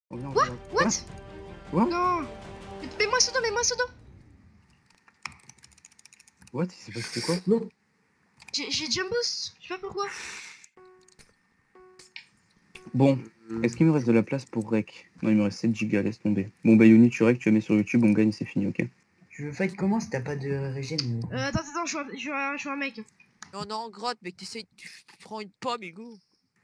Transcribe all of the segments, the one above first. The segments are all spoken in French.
Reviens, Quoi? reviens. What? Quoi? Non. Mets-moi ce dos, mets-moi ce dos. What? Il s'est passé quoi? Non. J'ai jump boost. Je sais pas pourquoi. Bon, est-ce qu'il me reste de la place pour rec? Non, il me reste 7 gigas, laisse tomber. Bon, bah, Yoni, tu rec, tu la mets sur YouTube, on gagne, c'est fini, ok? Tu veux fight comment si t'as pas de régène? Attends, je suis un mec. On est en grotte, mais t'essayes, tu prends une pomme et go.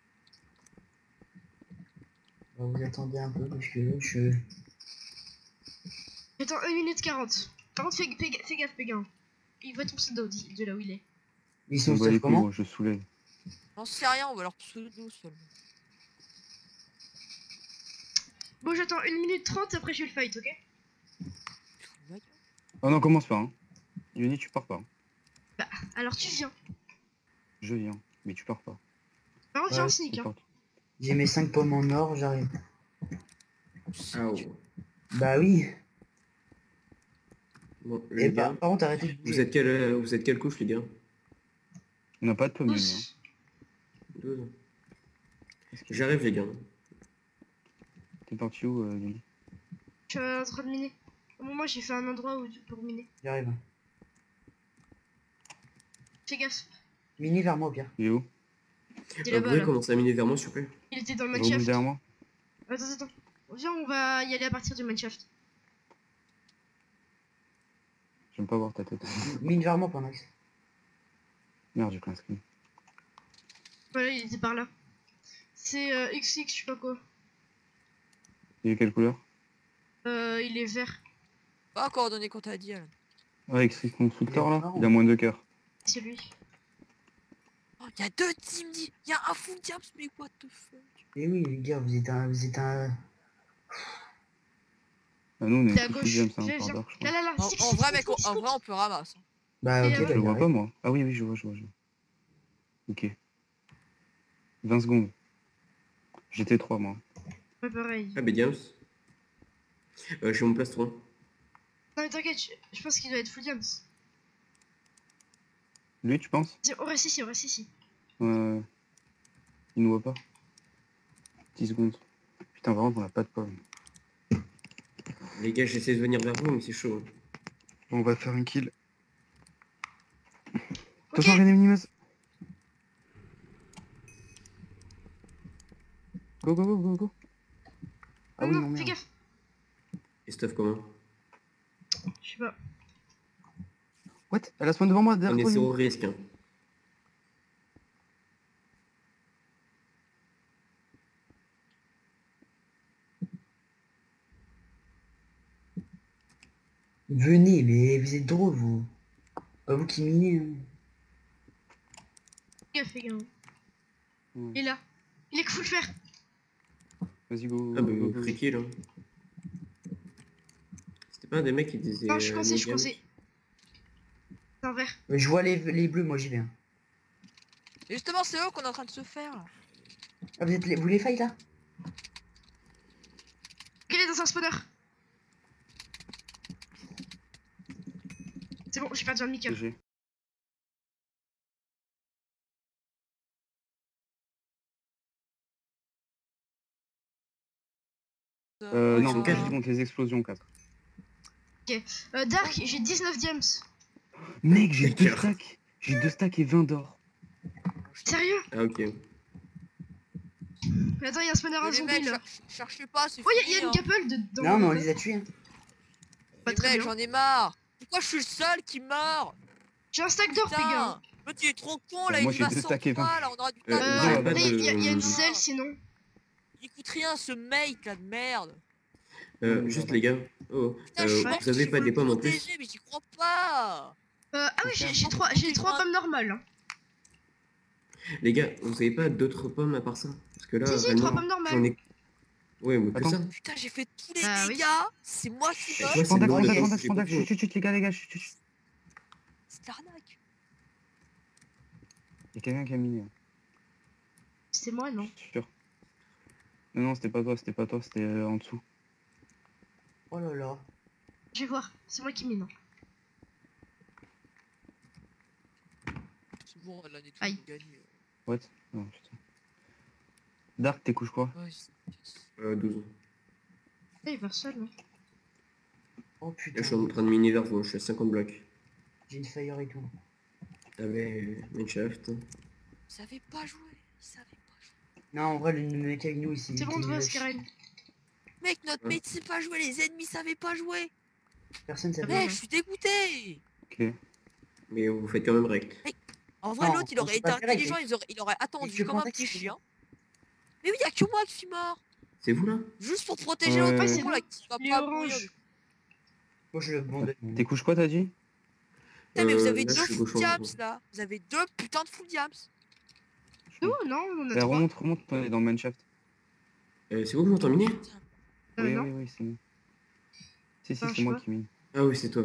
Vous attendez un peu parce que je... Attends, 1 minute 40. Par contre, fais gaffe, Péguin. Il voit ton pseudo de là où il est. Ils sont On va les stuff comment? couilles, je soulève. J'en sais rien, on va leur pseudo seulement. Bon, j'attends 1 minute 30, après je vais le fight, ok? Oh non, commence pas, hein. Yoni, tu pars pas. Bah, alors tu viens. Je viens, mais tu pars pas. Bah, on vient en Ouais, sneak, hein. N'importe. J'ai mes 5 pommes en or, j'arrive. Ah, oh. Bah oui. Bon, Et les gars, par contre, arrêtez de bouger. vous êtes quelle couche, les gars? On n'a pas de pomme, Yoni, hein. 12. 12. Qu'est-ce que- J'arrive, les gars. T'es parti où, Yoni? Je suis en train de miner. Au moment, j'ai fait un endroit pour miner. J'arrive. Fais gaffe. Mini vers moi, Pierre. Il est où? Il est Vous là-bas, pouvez là. commencer à miner vers moi, s'il vous plaît? Il était dans le Remove mineshaft. derrière moi? Attends. Viens, on va y aller à partir du mineshaft. J'aime pas voir ta tête. Mine vers moi, Panax. Merde, j'ai pris un screen. Voilà, il était par là. C'est XX, je sais pas quoi. Il est quelle couleur? Il est vert. Pas coordonnées qu'on t'a dit, Alan. Ah, Extreme Constructor, là? marrant. Il a moins de cœur. C'est lui. Oh, y a deux teams, y a un full diams, mais what the fuck? Eh oui, les gars, vous êtes un... Ah, nous, on est T'es à tous gauche. sous James, hein, Viens, par viens. dark, je crois. Là. En, en vrai, mec, en vrai, on peut ramasser. Bah Et ok, là-bas. bah, Je le vois j'arrive. pas, moi. Ah oui, je vois. Ok. 20 secondes. J'étais 3, moi. Ouais, pareil. Ah, Diams. Je suis mon plastron. Non, mais t'inquiète, je pense qu'il doit être full diams. Lui, tu penses? On reste ici. Il nous voit pas. 10 secondes. Putain, vraiment, on a pas de pomme. Les gars, j'essaie de venir vers vous, mais c'est chaud. Bon, on va faire une kill. Ok. Attention, René Minimeuse. Go. Ah oui, non, fais merde. gaffe. Et stuff comment? Je sais pas. What? Elle a spawn devant moi, On derrière est toi, zéro Yoni. risque, hein. Venez, mais vous êtes drôles, vous. Pas vous qui minez. Hein. Fais gaffe, les gars. Ouais. Il est là. Il est que full fer. Vas-y, go. Ah, bah, go. friqué, là. C'était pas un des mecs qui disait... Non, je suis coincé, no je suis diams? coincé. C'est un vert. Mais je vois les bleus, moi j'y vais. Hein. Et justement, c'est eux qu'on est en train de se faire, là. Ah, vous les fight là? Il est dans un spawner. C'est bon, j'ai perdu un demi-cœur. GG. Non, sont 4, quatre. je compte les explosions, 4. Dark, j'ai 19 diams. Mec, j'ai Quel 2 cœur. stacks. J'ai 2 stacks et 20 d'or. Sérieux? Ah, ok. Mais attends, il y a un spawner Mais un les zombie mecs, là. cherchez pas, c'est Oh, fini, il y a une hein. couple dans Non, mais on le- les a tués. Hein. Pas Les très mecs, bien. j'en ai marre. Pourquoi je suis le seul qui meurt? J'ai un stack d'or, les gars. Putain, l'autre il est trop con là, Moi, il j'ai va deux sans stacks et toi 20. là, on aura du Vous tas de avez mal. pas Là, il y a une de... selle sinon. Il coûte rien ce mec là de merde. Juste les gars. Oh, Putain, je pense vous avez qu'il pas faut des le pommes en plus? protéger, mais j'y crois pas. Ah oui, C'est j'ai trois pommes normales. Hein. Les gars, vous avez pas d'autres pommes à part ça? Parce que là, Si, vraiment, 3 pommes normales. j'en ai... Ouais, mais que Attends. ça. Putain, j'ai fait tous les Ah oui. dégâts. C'est moi qui Et vote. toi, c'est Spandax, loin de Spandax, toi, Spandax, j'ai Spandax. compris. Chut, les gars, chut. C'est l'arnaque. Il y a quelqu'un qui a miné. C'est moi, non? Je suis sûr. Non, c'était pas toi, c'était en dessous. Oh là là. Je vais voir. C'est moi qui mine. Hein. C'est bon, l'année de Aïe. gagner. What? Non, putain. Dark, t'es couche quoi? Ouais, 12. Ah, il part seul, là. Oh Là, putain, je suis en train de miner vers vous, je suis à 50 blocs. j'ai une fire et tout. Ah ouais, Mineshaft. Ils savaient pas jouer. Ils savaient pas jouer. Non, en vrai, le mec avec nous ici. C'est bon, de voix, Karen. Mec, notre Ouais. mate sait pas jouer, les ennemis savaient pas jouer. Personne savait. Mec, je suis dégoûté. Ok. Mais vous faites quand même rect. En vrai, Non, l'autre, il on aurait fait été pas direct, intelligent, il aurait Et attendu tu comme un prends petit taxi. chien. Mais oui, y'a que moi qui suis mort. C'est vous là? Juste pour protéger Ouais. l'autre Ouais, c'est con là bon. qui va Il est pas mourir. orange. Moi, je le abandonne. T'es couches quoi, t'as dit? Putain, mais vous avez Là, deux je suis full gauche en diams gros. là. Vous avez deux putains de full diams. Nous, non, on a Bah, 3. remonte, on est dans le mineshaft. C'est vous que vous miner? Putain. Oui, Non. oui, c'est moi. Si, Enfin, c'est je moi vois. qui mine. Ah oui, c'est toi.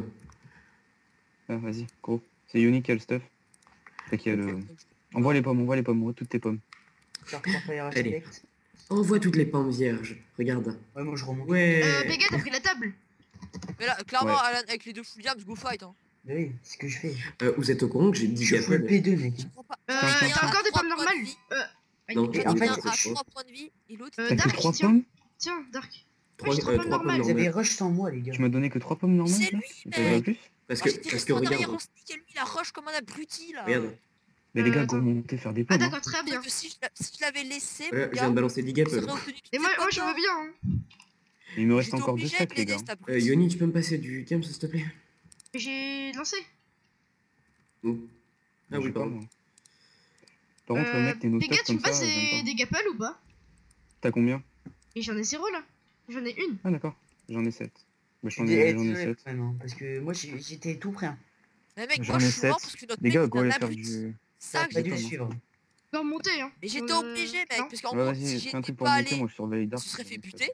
Ah, vas-y, gros. C'est Yoni qui a le stuff. Fait qu'il y a le... Envoie les pommes, envoie toutes tes pommes. Faire 3 fire Allez. aspect. Envoie toutes les pommes vierges. Regarde. Ouais, moi, je remonte. Ouais. Pega, t'as pris la table. Mais là, clairement, Ouais. Alan, avec les deux full diams, go fight. Hein. Bah oui, c'est ce que je fais. Vous êtes au courant que j'ai 10 Je suis full gapples? P2, mec. Je comprends pas. Tiens, Il y a T'as un encore à des 3 pommes points de normales. vie, Non, et j'ai en l'autre fait, a c'est à trop. 3 points de vie, et l'autre... T'as que Dark, 3 tiens. pommes? Tiens, Dark. Trois je trouve pas pommes normal. Vous avez normales. rush sans moi, les gars. Tu m'as donné que 3 pommes normales? C'est là lui, T'avais mec. pas plus? Parce Ah, que, j'étais parce resté que en arrière regarde. en stick et lui, il a rush comme un abruti là. Regarde. Mais les gars, go Attends. monter faire des Ah, pommes. Hein. d'accord, très bien. Sauf que si je l'avais laissé, Voilà, mon je viens de gars, balancer 10 il gapples. serait obtenu Et moi, je veux bien. Hein. Il me reste J'étais encore 2 obligé stacks, de les l'aider, gars. cet abruti. Yoni, tu peux me passer du cam, s'il te plaît? J'ai lancé. Oh. Ah Je oui, sais pas, pardon. moi. Par contre, mec, t'es nos Pega, stuff tu me comme ça, passes j'aime pas. des gapples ou pas? T'as combien? Et j'en ai 0 là. J'en ai une. Ah d'accord, j'en ai 7. Bah, Je j'en suis ai désolé 7. quand même, hein, parce que moi, j'étais tout prêt. Hein. Mais mec, J'en moi je ai suis mort 7. parce que notre Les mec gars, est go un aller faire abruti. du... Ça T'as que pas j'ai dû pas, dit. non. suivre. Je peux remonter, hein. Mais j'étais obligé, mec, non. parce qu'en Ouais, gros, vas-y, si fais un j'étais truc pour pas monter, allé, moi je surveille Dark. se serait fait donc, buter.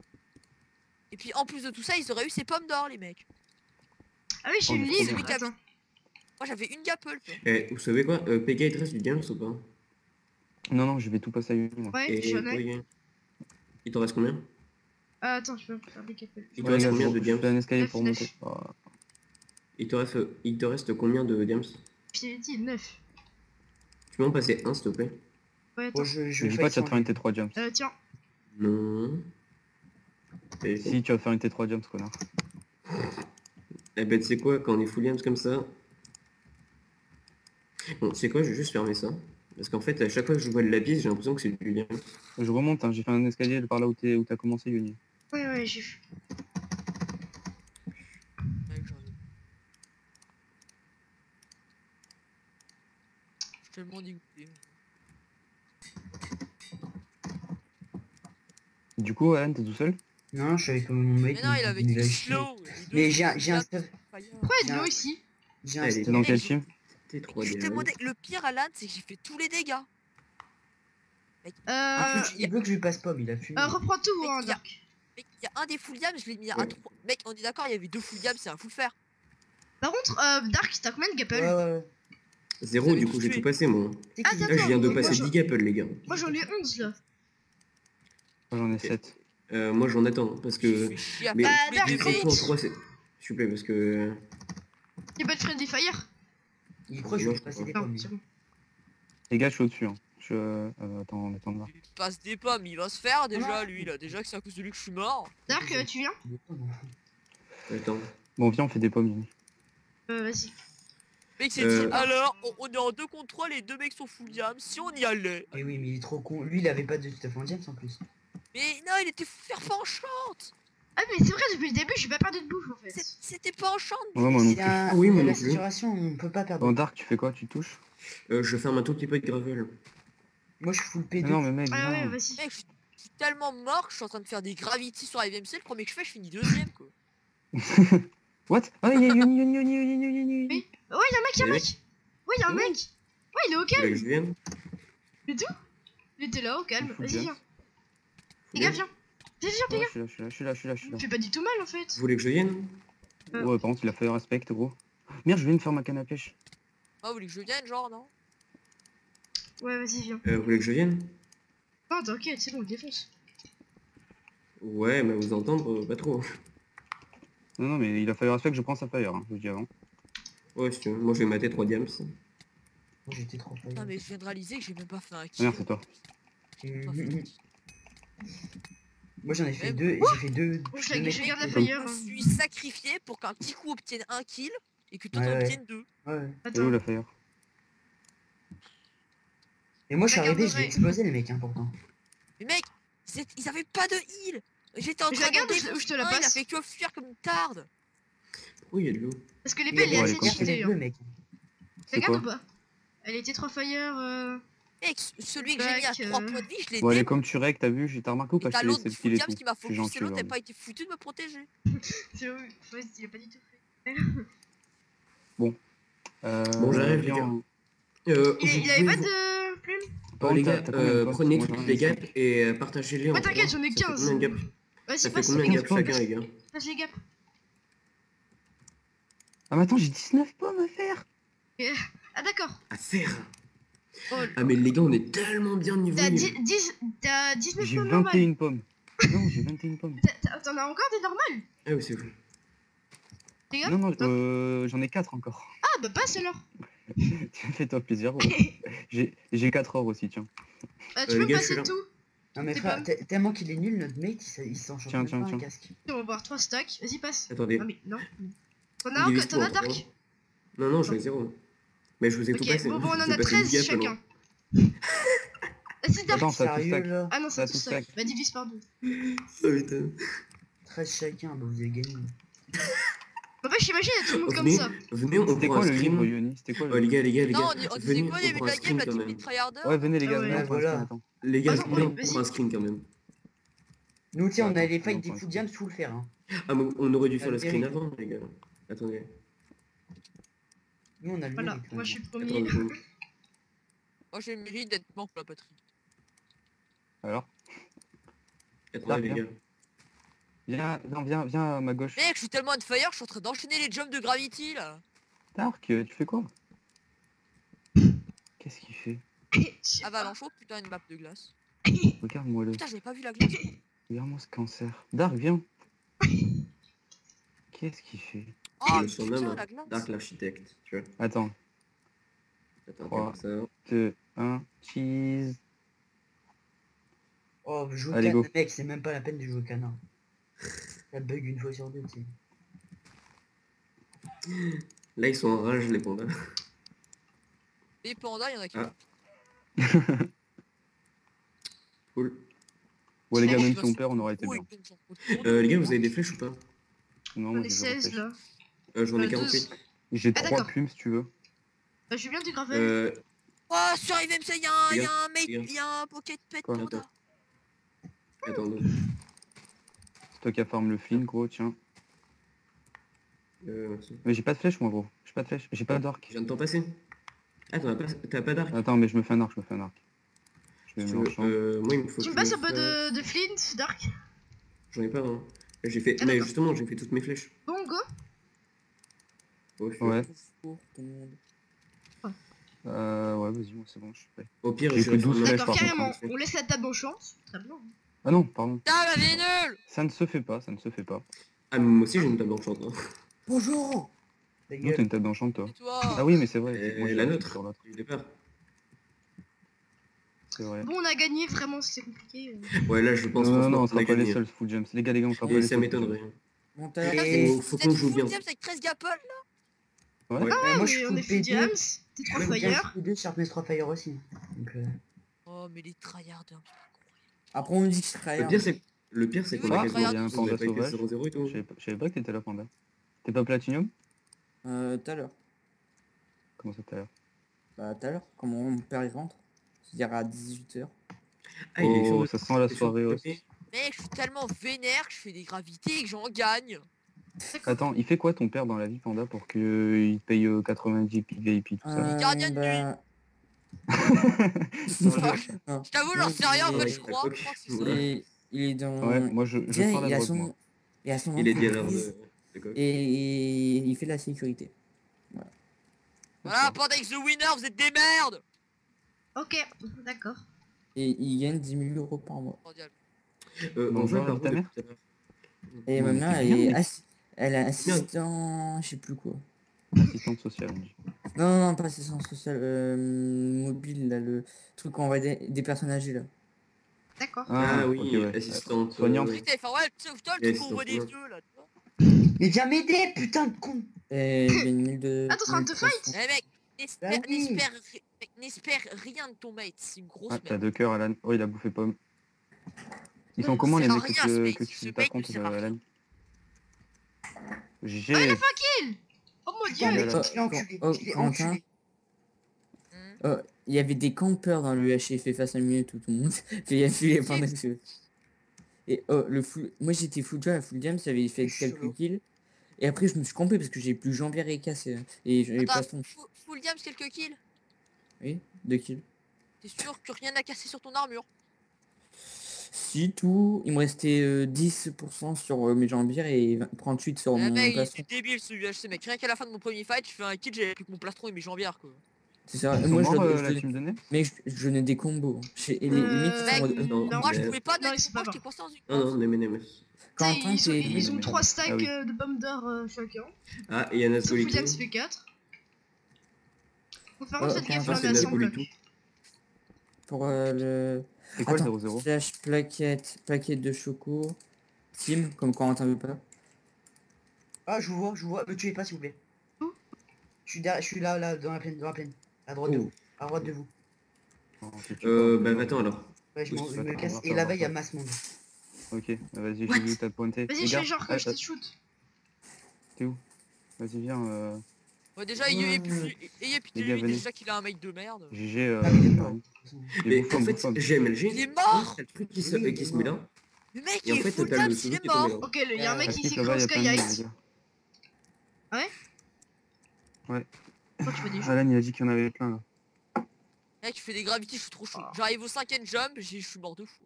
Et puis en plus de tout ça, ils auraient eu ces pommes d'or, les mecs. Ah oui, j'ai Oh, une mais livre. trop bien. Attends. Moi j'avais une gapple, quoi. Vous savez quoi? Pega, il te reste du diams ou pas? Non, non, je vais tout passer à Yoni, moi. Ouais, Et j'en toi, ai. Yann il t'en reste combien? Attends, je peux faire des gapples. Il te Ouais, les reste gars, combien de je fais diams? un escalier Neuf, pour neuf. monter. Ah. Il te reste combien de diams? Je t'ai dit 9. Tu peux m'en passer un, s'il te plaît? Ouais, attends. Moi, je Je vais dis pas, tu vas te faire une T3 jumps. Tiens. Non. Et Si, tu vas faire une T3 jumps, connard. Eh ben, tu sais quoi, quand on est full diams comme ça... Bon, tu sais quoi, je vais juste fermer ça. Parce qu'en fait, à chaque fois que je vois le lapis, j'ai l'impression que c'est du diams. Je remonte, hein, j'ai fait un escalier par là où t'as commencé, Yoni. Ouais, j'ai vu. Mec, j'en ai. Je suis tellement dégoûté. Du coup, Alan, t'es tout seul? Non, je suis avec mon mec. Mais non, il avait va du chier. slow. Mais j'ai un stuff. Pourquoi il y a de l'eau ici? J'ai un Allez, T'es stuff. dans Mec, quel j'ai- team? T'es 3 Je suis diams. tellement Le pire, Alan, c'est que j'ai fait tous les dégâts. Ah, il veut que je lui passe pomme, il a fumé. Reprends tout, Mec, hein, il y a- Dark. Mec, il y a un des full diams, je l'ai mis à Ouais. 3. Mec, on est d'accord, il y avait deux full diams, c'est un full fer. Par contre, Dark, t'as combien de Ouais, gapples? ouais. 0, Vous du avez coup, tous j'ai tué. tout passé, moi. C'est Ah, qui d'accord. Là, je viens de Moi, passer je- 10 gapples, les gars. Moi j'en ai 11 là. Moi, j'en ai 7. Moi, j'en attends, parce J'ai que... fait chier à Mais faire Bah, tous les Dark, dégâts. surtout en 3, c'est... S'il vous plaît, parce que... Y'a pas de Friendly Fire? Il croit que je vais lui passer des Non, pommes. c'est bon. Les gars, je suis au-dessus. Hein. Attends, attends de voir. Il passe des pommes, il va se faire déjà, Non. lui, là. Déjà que c'est à cause de lui que je suis mort. Dark, tu viens? Des pommes, hein. Attends. Bon, viens, on fait des pommes, Yoni. Vas-y. Mec s'est dit, alors, on est en 2 contre 3, les deux mecs sont full diams, si on y allait. Mais oui, mais il est trop con. Lui, il avait pas de stuff en diams en plus. Mais non, il était full fer pas enchante. Ah, mais c'est vrai, depuis le début, j'ai pas perdu de bouffe en fait. C'était pas enchante. Ouais, moi non C'est plus. un... Oui, moi la non plus. saturation, on peut pas perdre. Bon, Dark, tu fais quoi? Tu touches? Je ferme un tout petit peu de gravel. Moi, je suis full P2. Ah non, mais mec, Ah ouais, viens. vas-y. Mec, je suis tellement mort que je suis en train de faire des gravity sur IVMC. Le premier que je fais, je finis deuxième, quoi. What? Ah, il y a Yoni. Oui. Ouais, y'a un mec, y'a un Les mec. Ouais, y'a un mec. Ouais, il est au Tu veux calme. que je vienne? Mais tout. Il était là, au calme. Full Vas-y, diams. viens. Les gars, viens. Viens, Ouais, viens, je suis là. viens. Fais pas du tout mal en fait. Vous voulez que je vienne? Ouais, par contre, il a fait un respect, gros. Merde, je viens de faire ma canne à pêche. Ah, vous voulez que je vienne, genre, non? Ouais, vas-y, viens. Vous voulez que je vienne? Non, t'inquiète, c'est bon, il défonce. Ouais, mais vous entendre, pas trop. Non, non, mais il a fallu respect que je prends sa fire, hein, je vous dis avant. Ouais, si tu veux. Moi, je vais mater 3 diams. Moi, j'étais trop fort. Non, mais je viens de réaliser que j'ai même pas fait un Ah, kill. merde, c'est toi. J'ai même pas fait un kill. Moi j'en ai fait Mais- deux et j'ai fait deux. Bon, deux mecs je garde la qui- fire. Je me suis sacrifié pour qu'un petit coup obtienne un kill et que toi Ouais, t'en ouais. obtiennes 2. Ouais. C'est où Attends. la fire? Et moi je suis La arrivé, je garderai. l'ai explosé les mecs, hein, pourtant. Mais mec, ils avaient pas de heal. J'étais en Je train la garde de ou je te la défoncer un, il a passe? fait que fuir comme une tarde. Pourquoi il y a de l'eau? Parce que Il y l'épée, elle est avait Ouais, assez comme les cheatée. bleus, Hein. mec. La C'est garde quoi? ou pas? Elle était 3 fire. Mec, celui que j'ai mis à Back, 3 points de vie, je l'ai Bon, allez, dé. comme tu règles, t'as vu, t'as remarqué ou Et pas, je t'as t'ai l'autre laissé le full kill et diams tout. qui m'a Je suis focus, gentil, et l'autre t'as aujourd'hui. pas été foutu de me protéger. C'est vrai, il a pas du tout fait. Bon, j'arrive, les viens gars. en- Il avait pas de plume? Par les contre, gars, t'as combien de pommes? prenez Moi, toutes j'en ai les cinq. gaps et partagez-les en Ouais, t'inquiète, trois. j'en ai Ça fait 15. combien de gaps? Vas-y, Ça fait passe. combien de 15 gaps pommes. chacun, les gars? Passe les gaps. Ah, mais attends, j'ai 19 pommes à faire. Ah, d'accord. À faire. Oh, Ah, mais les gars, on est tellement bien niveau. T'as 19 J'ai pommes normales. 21 pommes. Non, j'ai 21 pommes. T'en as encore des normales? Ah oui, c'est vrai. Les gars? Non, non, j'en ai 4 encore. Ah, bah passe alors. Fais-toi plaisir, gros. J'ai 4 or aussi, tiens. Tu les peux me gars, je suis passer là. tout? Non mais C'est frère, pas- tellement qu'il est nul notre mate, il s'enchante Tiens, même tiens, pas un tiens. casque. On va boire 3 stacks. Vas-y, passe. Attendez. Ah, mais non. T'en Il as est encore? vite T'en as pour Dark? trois. Non, non, j'en ai 0. Mais je vous ai tout Ok, passé. bon, hein. bon, on Je en vous ai a passé 13 10 gaps, alors. chacun. Vas-y, Dark. Attends, ça a tout Sérieux stack. là? Ah non, ça ça tout tout stack. stack. Bah, divise par 2. Ah, putain. 13 chacun, bah vous avez gagné. En fait, j'imagine tout le monde comme Venez, ça. venez, on C'était prend un quoi le livre, screen. Yoni? C'était quoi Oh, le les livre? gars, les gars, les Non, gars. on disait Venez, quoi au on début prend de un la game, screen la quand team même. des tryharders? Ouais, venez les gars, Ah ouais. venez, on prend un Voilà. screen, attends. Les gars, Ah non, venez, on vas-y. prend un screen quand même. Nous tiens, on a Attends, les fights attends, des attends. full diams tout le faire. Hein. Ah, mais on aurait dû faire le Ah, screen Eric. avant, les gars. Attendez. Nous on a le Voilà, mérite, moi je suis premier. Attendez. Moi j'ai le mérite d'être mort pour la patrie. Alors, Attendez, les gars. viens à ma gauche. Mec, je suis tellement on fire, je suis en train d'enchaîner les jumps de gravity là. Dark, tu fais quoi? Qu'est-ce qu'il fait? Avalanche, oh putain, une map de glace. Regarde-moi le. Putain, j'avais pas vu la glace. Regarde-moi ce cancer. Dark, viens. Qu'est-ce qu'il fait? Oh Je le putain, surnomme la glace. Dark l'architecte, tu vois. Attends, Attends, Trois. comme ça. 2, 1, cheese. Oh, joue au Allez, go. canard, mec, c'est même pas la peine de jouer au canard. Ça bug une fois sur deux, tu sais. Là, ils sont en rage, les pandas. Les pandas, y'en a qui. Ah. Cool. Ouais, les gars, Oh, même bah, si on perd, on aurait été Oh, bien. ils sont trop Les gars, vous avez des flèches ou pas? Non, On moi, est j'ai zéro 16 flèche. là. J'en ai 12. 48. J'ai Ah, 3 d'accord. plumes si tu veux. Bah, je suis bien du gravel. Oh, sur IVMC, Les gars, y'a un mate, les gars. y'a un pocket pet Quoi? panda. Attendez. C'est toi qui as farm le flint, gros, tiens. Merci. Mais j'ai pas de flèche, moi, gros. J'ai pas de flèche. J'ai pas d'arc. Je viens de t'en passer. Ah, t'as pas d'arc? Attends, mais je me fais un arc, Je Si vais tu me veux, champ. moi, il me faut Tu me que passes je un peu de flint, Dark? J'en ai pas, hein. J'ai fait... Ah, mais d'accord. justement, j'ai fait toutes mes flèches. Bon, go. Ouais. Pour tout le monde. Ouais, vas-y, moi, c'est bon, je suis prêt. Au pire, J'ai j'irai que 12 faire un- flèches, D'accord, par carrément. contre, On laisse la table en chance. Très bien. Ah non, pardon. Putain, la vie est nulle. Ça ne se fait pas, ça ne se fait pas. Ah, mais moi aussi, j'ai une table enchante. Hein. Bonjour. Ta Nous, t'as gueule. une table d'enchant, toi. Et toi? Ah oui, mais c'est vrai. Et Moi, j'ai la un truc nôtre. sur l'autre. Je l'ai pas. C'est vrai. Bon, on a gagné, vraiment, c'était compliqué. Ouais, là, je pense Non, non, franchement non, on qu'on sera a pas les gagné. seuls full jumps. Les gars, on sera pas Et les ça seuls. m'étonnerait. Monteur. Et- faut qu'on joue bien. Avec 13 gapples là. Ouais. Ouais. Moi je suis on full est full P2. diams. T'es Je 3 suis full diams, fire. P2, Sharpness 3 fire aussi. Donc, Oh, mais les tryharders. Après, on me dit que je travaille. Le pire, c'est qu'on Ah, a il y a quasiment un tous, on a panda pas été sauvage. 0-0 et tout. Je savais pas que t'étais là, Panda. T'es pas Platinum? Tout à l'heure. Comment ça, tout à l'heure? Bah, tout à l'heure, quand mon père il rentre. C'est-à-dire à 18h. Ah, il est sur Oh, le- ça sent la il est sur soirée le aussi. côté. Mec, je suis tellement vénère que je fais des gravités et que j'en gagne. Attends, il fait quoi ton père dans la vie, Panda, pour qu'il te paye 90 VIP, tout ça? Gardien de bah, non. Je t'avoue, j'en sais rien, en Ouais, fait, je à crois. l'époque, Je crois que c'est ça. ouais. Il est dans. Ouais, moi je Tiens, parle à il a droite, moi. son. Il a son Il est dealer entreprise de coq. et il fait de la sécurité. Voilà, Panda X the winner, vous êtes des merdes. Ok, d'accord. Et il gagne 10 000 € par mois. Mondial. On Bonjour, joue à ta mère. tout à l'heure. Et Ouais, maintenant, c'est elle bien, est, mais- elle est assistant. Je sais plus quoi. Assistante sociale, on dit. Non, non, non, pas assistant social. Mobile, là, le truc qu'on envoie des personnes âgées là. D'accord. Ah oui, ok, ouais. assistante. Soignante. Putain, enfin ouais, putain, putain, le Et truc qu'on voit des sinon- yeux là, tu vois. Mais viens m'aider, putain de con. Et il y a une île de... Ah, t'es en train de te fight? Eh mec, n'espère Bah oui. mec, n'espère rien de ton mate, c'est une grosse Ah, t'as merde. 2 cœurs, Alan. Oh, il a bouffé pomme. Ils sont Ouais, comment les sert à mecs rien, ce mec, que ce tu mec t'affrontes, ne sert à rien. Alan? Oh, GG. Oh mon Putain, dieu. mais Alan. je l'ai enculé. Oh, Je l'ai Quentin. enculé. Oh, il y avait des campeurs dans le HF face à mieux tout le monde. Puis il a filé pendant que je... Et oh, moi j'étais full jam, full jam, ça avait fait Je suis quelques solo. kills. Et après je me suis campé parce que j'ai plus Jean-Pierre et Cass et j'avais Attends, plastron. full diams quelques kills. Oui, 2 kills. T'es sûr que rien n'a cassé sur ton armure? Si tout, il me restait 10% sur mes jambières et 38 sur Eh mon mec, il plastron. est débile ce UHC mec, rien qu'à la fin de mon premier fight, je fais un kill, j'avais plus que mon plastron et mes jambières quoi. C'est ça, Ils sont moi morts, je la donnais... team de Nef? Mais je donnais des combos. Et les mecs ils sont en mode... non, non. Moi je mais- pouvais pas Non, donner ils sont moi pas j'étais coincé dans une Non, case. non, Nemenem. Quentin, Ils ont mais- 3 stacks Ah oui. de pommes d'or chacun. Ah, et il y a Sauf Naspolito. William fait 4. Faut faire Oh, faites gaffe, attends, là, c'est mais à 100 Naspolito. blocs. pour le... C'est quoi le Attends, 0-0? slash plaquette de choco. Team, comme Quentin veut pas. Ah, je vous vois. Me tuez pas, s'il vous plaît. Où? Je suis là, dans la plaine. À droite de Oh. vous. À droite de vous. Non, tu tues pas. Bah attends alors. Ouais, je Oui, me attends, casse. on va Et faire, là-bas, on va il y a faire. masse monde. Ok, vas-y, What? j'ai vu ta pointé. Vas-y, Les je gars, fais genre ah, que je te shoot. t'es où? Vas-y, viens. Ouais déjà ayez puis Les gars, lui venez. déjà qu'il a un mec de merde. GG. Ah, mais il est mort. Karim. Mais Et en fait, j'ai MLG. Il est mort. T'as le truc qui Oui, se il est met là. Le mec Et en il est fait, full t'as diams, le il solo est qui est tombé mort. là. Ok, il y a un mec qui Actif s'est là-bas, cross y a plein de Sky monde, les Heights. gars. Pourquoi tu fais des jeux? Alan, il a dit qu'il y en avait plein là. Mec tu fais des gravités, je suis trop chaud. J'arrive au 5ème jump, je suis mort de fou.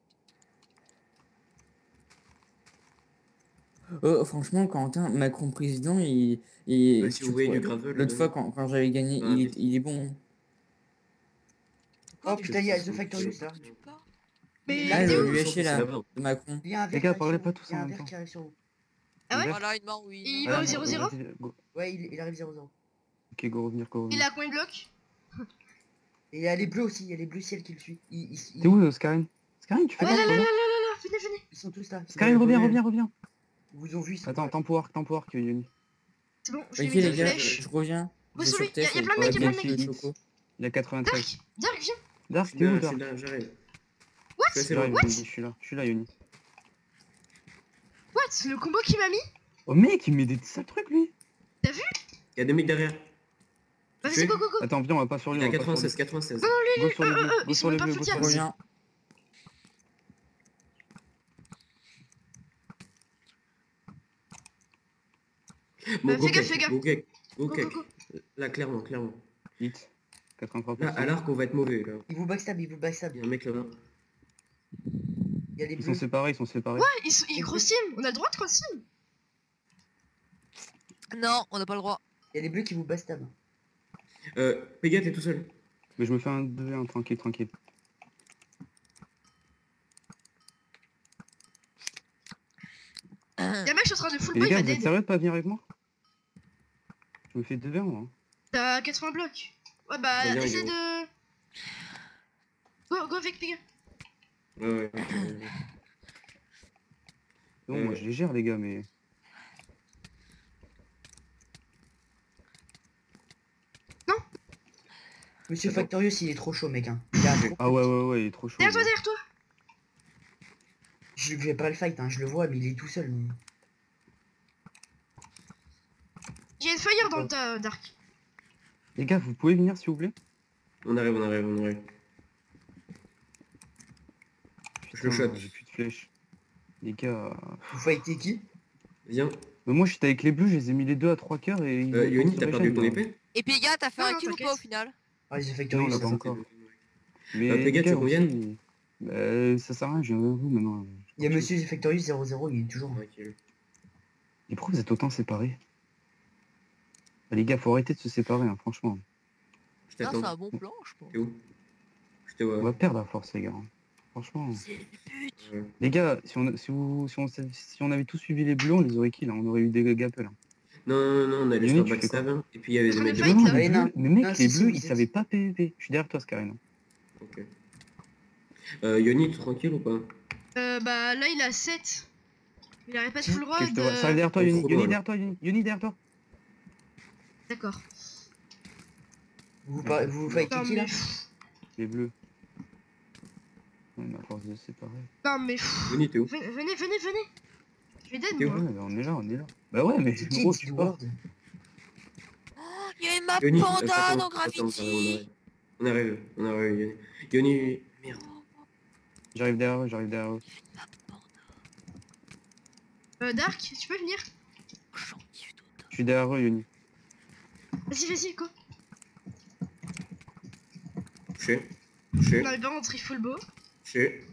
Oh, franchement, Quentin, Macron président, Bah, si vous voyez du gravel. l'autre fois, quand j'avais gagné, Ouais. il est bon. Ah, Oh putain, il y a The Factorious là. Tu pars. Mais Ah, t'es le où? UHC là, là-bas. de Macron. Il y a un Les verre gars, qui parlez arrive pas sur vous. tous Il y a en un même verre temps. qui arrive sur vous. Ah ouais? Voilà une mort oui. Il non. va au Alan, 0-0? vas-y, go. Ouais, il arrive 0-0. Ok, go revenir, go Il revenir. est à combien de blocs? Et il y a les bleus aussi, il y a les bleus ciel qui le suivent. T'es où, Skarine? Skarine, tu fais Ouais, quoi? là, là, là, là, reviens. là, venez. Ils sont tous là. Skarine, reviens. Ils vous ont vu, ils sont Attends, là. tempoir, que Yoni. C'est bon, je lui Ok ai mis les deux gars, flèches. je reviens. Ouais, Je vais sur lui, sur test y a plein de avec mecs, y a plein de plaquette mecs. choco. Il a 93. Dark, viens. Dark, t'es où, Je Dark? suis là, j'arrive. What? Je suis assez loin. J'arrive, Yoni, je suis là, Yoni. What? Le combo qu'il m'a mis? Oh mec, il met des sales trucs lui. Il y a des mecs derrière. Vas-y, fais go. Attends, viens, on va pas sur lui. Il y a on va pas sur 96. lui. Go sur les bleus, go ils sur sont les pas bleus, go sur foutus. les bleus. Reviens. Bon, go fais gaffe, cake, fais gaffe. go cake, go Go, cake. go. Là, clairement. Hit. 83%. Là, à l'arc, on va être mauvais. Là. Ils vous backstab. Il y a un mec là-bas. Il y a les Ils bleus. sont séparés. Ouais, ils cross team. On a le droit de cross team. Non, on n'a pas le droit. Il y a les bleus qui vous backstab. Pega, t'es tout seul. Mais je me fais un 2v1, tranquille. Y'a un mec, je suis en train de full Et les boy, il gars, va vous êtes dead. sérieux de pas venir avec moi? Je me fais 2v1 moi. T'as 80 blocs. Ouais, bah, Vas-y, essaie go. de. Go avec Pega. Ouais. Non, moi je les gère les gars, mais... Monsieur Attends. Factorious, il est trop chaud, mec. Hein. Il a trop- Ah ouais, il est trop chaud. Derrière toi, le gars. derrière toi. Je vais pas le fight, hein. Je le vois, mais il est tout seul. Mais... J'ai une fire dans ta Dark. Les gars, vous pouvez venir s'il vous plaît? On arrive. Je le Putain, shot. j'ai plus de flèches. Les gars... Vous fightez qui? Viens. Mais moi j'étais avec les bleus, je les ai mis les deux à 3 cœurs et... ils ont Yoni, pas t'as perdu réussi, ton là. épée? Et puis gars, t'as fait Non, un non, kill ou t'inquiète. pas au final? Ah, The Non, Factorious. on l'a ça. pas encore. Mais Pega, les gars, tu reviens aussi, ça sert à rien, je viens vers vous maintenant. Il y a Monsieur The Factorious 00, il est toujours. Tranquille. Et pourquoi vous êtes autant séparés? Ah, les gars, faut arrêter de se séparer, hein, franchement. Je Non, c'est un t'attends. bon plan, je pense. T'es où? Je te On vois. va perdre à force, les gars. hein. Franchement. C'est le but. Les gars, si on avait tous suivi les bleus, on les aurait kill, hein, on aurait eu des gappels. Hein. Non, on allait Yoni, sur tu fais backstab. Hein. Et puis il y avait des Sur mecs le de fight, Non, là. les Ouais, bleus, non. mais mec, Non, les si, bleus, vous ils êtes- savaient pas PVP. Je suis derrière toi, Scarine. Ok. Yoni, tranquille ou pas? Bah là il a 7. Il arrive pas de full Ok, rod. je te vois. Ça arrive derrière toi, Oh, Yoni. trop Yoni drôle. derrière toi, Yoni derrière toi. D'accord. Vous fightez Non qui là? mais... Les bleus. Ouais, mais à force de se séparer. Non mais... Yoni, t'es où? Venez. Je vais dead T'es où? moi. Ouais, mais on est là. Bah ouais, mais C'est qui gros, Disney tu pars. World? Oh, il y a une map Yoni, panda dans attends, Gravity. on arrive, Yoni. Yoni, merde. J'arrive derrière eux. Il y a une map panda. Dark, tu peux venir? J'en kiffe tout. Je suis derrière eux, Yoni. Vas-y, go. Touché. Non mais par contre il full beau. Touché.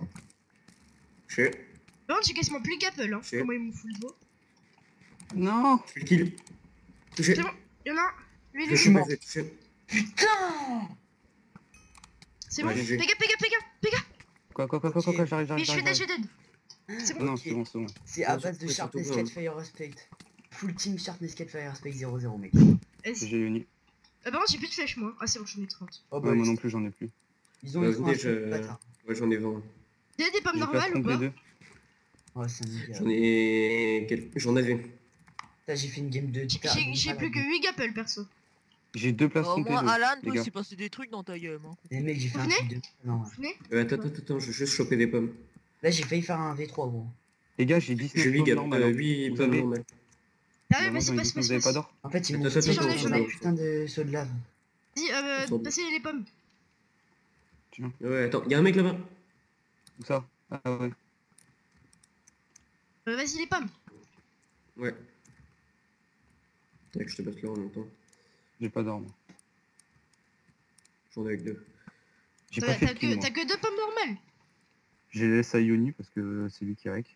Par contre j'ai quasiment plus qu'Apple hein. Touché. Comment ils m'ont full beau. Non. Je kill. Touché. C'est bon, y'en a un. Lui, Je lui. suis mort. Touché. Putain! C'est bon. Ouais, GG. Pega. Quoi, j'arrive. Mais je suis dead. C'est bon. Non, Ok. c'est bon. C'est à Non, base de c'est Sharpness surtout 4 Fire Respect. Full team Sharpness 4 Fire Respect 0-0 mec. Vas-y. J'ai Yoni. Par contre j'ai plus de flèches moi. Ah c'est bon, j'en ai 30. Oh Ouais, moi non plus, j'en ai plus. Ils ont Bah, ils ont venez, un truc bâtard. Ouais, j'en ai 20. T'as des pommes J'ai pas normales ou trompé pas? deux. Ouais, c'est un méga. J'en avais. Putain, j'ai fait une game de J'ai plus que 8 Apple perso. J'ai deux places Au trompées moins, deux, Alan, les toi, il gars. s'est passé des trucs dans ta gueule. Hein. Les mecs, j'ai fait Vous un venez truc de... Non, ouais. Vous venez? Attends, je vais juste choper des pommes. Là, j'ai failli faire un V3 gros. Les gars, j'ai 19 J'ai 8 pommes normales. hein. 8 Vous pommes avez- normales. Ah ouais, Bah, moi, j'en ai vas-y, 10, vous avez pas d'or? En fait, ils m'ont Attends, tiré j'en ai. dans un putain de saut de lave. Vas-y, passez les pommes. Ouais, attends, y'a un mec là-bas. Où ça? Ah ouais. Vas-y les pommes. Ouais. Tac, je te passe là en même temps. J'ai pas d'or, moi. J'en ai avec 2. J'ai pas fait de kill, moi. T'as que 2 pommes normales. J'ai laissé à Yoni parce que c'est lui qui rec.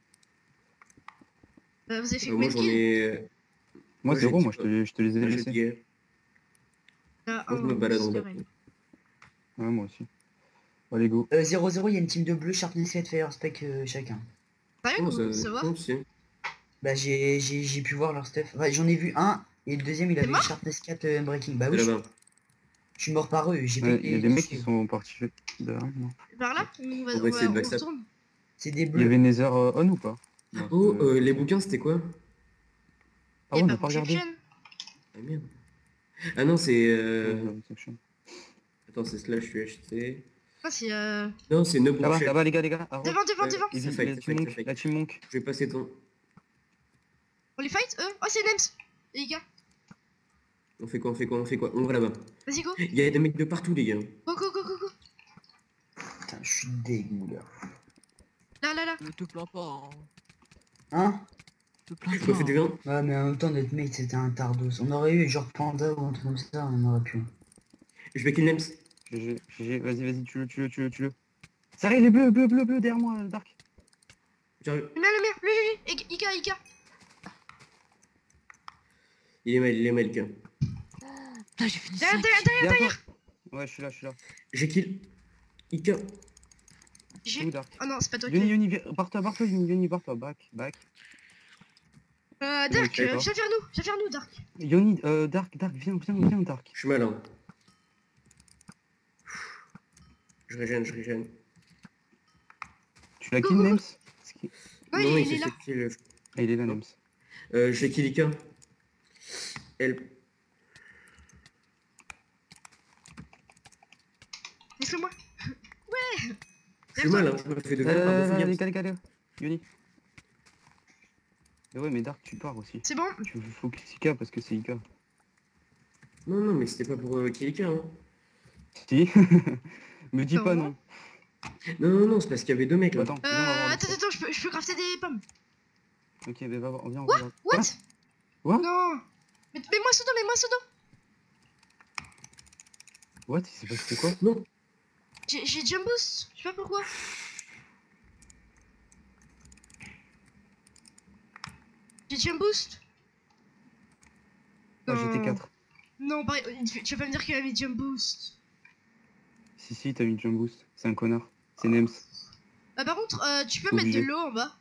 Vous avez fait Moi combien de j'en kills? ai. Moi, j'ai zéro, dit moi, je te les ai Moi, j'ai laissés. dit, Ah, Moi je me balade en c'est bas. vrai. Ouais, moi aussi. Allez, go. 0-0, il y a une team de bleu, Sharpness 4 Fire Respect chacun. Sérieux, Comment comment ça ça va? compte, si Bah, j'ai pu voir leur stuff. Enfin, j'en ai vu un, et le deuxième, il avait mort Sharpness 4 Breaking. Bah C'est oui, là-bas. je suis mort par eux, j'ai Ouais, pété. il y a des mecs qui sont partis derrière, non? Par là? On On va essayer de backstab. retourne. C'est des Il y bleus. avait Nether on ou pas? Non, Oh, c'était- les bouquins c'était quoi? Ah ouais, on a pas regardé. Ah merde. Ah non, c'est. Section. Attends, c'est slash UHC. Ah c'est Non, c'est no Là-bas, bullshit. là-bas, les gars. Ah, Devant. Il Ça dit fake, la ça team fake, Monk, ça fake. la team Monk. Je vais passer ton. On les fight eux? Oh c'est Nems. Les gars. On fait quoi? On va là-bas. Vas-y go. Il y a des mecs de partout, les gars. Go. Putain, je suis dégoût là. Là. Ne te plains pas. Hein. Hein? Te plains Je me fais pas. du bien. Ouais, mais en même temps, notre mate, c'était un tardos. On aurait eu genre Panda ou un truc comme ça, on aurait pu. Je vais kill Nems. GG, vas-y, tue-le. Ça arrive, les bleus, derrière moi, Dark. J'arrive. Le mien. Lui. Ika. Il est mal, le gars. Putain, j'ai fini Derrière. 5. Derrière toi. Ouais, je suis là. J'ai kill. Ika. Où, J'ai... Dark? Oh non, c'est pas toi qui... Yoni, barre-toi, Yoni, barre-toi, back. Dark, Ok, viens vers nous, Dark. Yoni, Dark, viens, Dark. Je suis mal, hein. Je régène. Tu l'as kill, Nems? Non, Non, il est s'est là. fait kill. Ah, il est là, Nems. J'ai kill Ika. Elle. Laisse-le-moi. Je suis mal, hein. Je me fais de bien par Les définir. gars, Yoni. Mais ouais, mais Dark, tu pars aussi. C'est bon? Tu focus Ika parce que c'est Ika. Non, mais c'était pas pour kill Ika, hein. Si. Me dis Non. pas non. Non, c'est parce qu'il y avait deux mecs là. Attends, viens, on va voir le Attends, truc. je peux crafter des pommes. Ok, mais va voir, viens, on What? va voir. What? What? Non. Mets-moi ce dos. What? Il s'est passé quoi? Non. J'ai jump boost. Je sais pas pourquoi. J'ai jump boost. Ah, j'étais 4. Non, tu vas pas me dire qu'il a mis jump boost. Si, t'as mis jump boost. C'est un connard. C'est Nems. Par contre, tu peux T'es mettre de obligé. l'eau en bas.